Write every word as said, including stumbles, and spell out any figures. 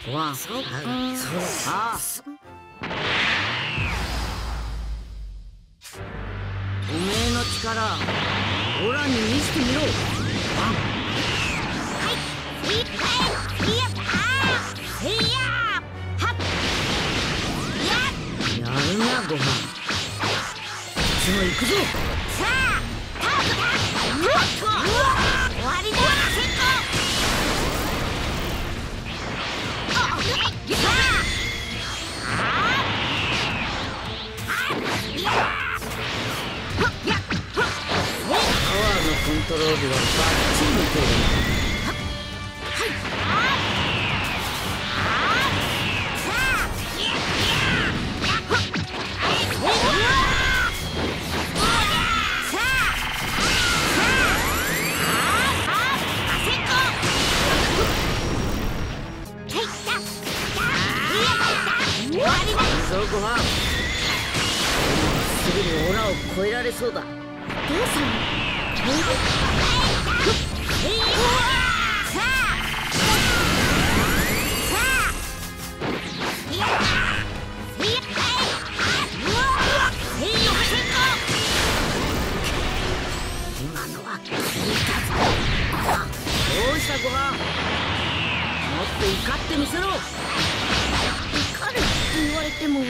ご飯、そうああ。おめえの力、オラに見せてみろ。はい、いっかい、いや、あー、いや、はっ、や、やるな、ご飯。いつも行くぞ。さあ、タープだ。うわっと、終わりだ、先行。あ、さあ、あー、いや。パワーのコントロールはバッチリ見てる。はい。さあ。さあ。先行。終わりだ。そう、ご飯。すぐにオラを超えられそうだ。どうするの？今のは効いたぞ。どうしたご飯？もっと怒ってみせろ。怒るって言われても。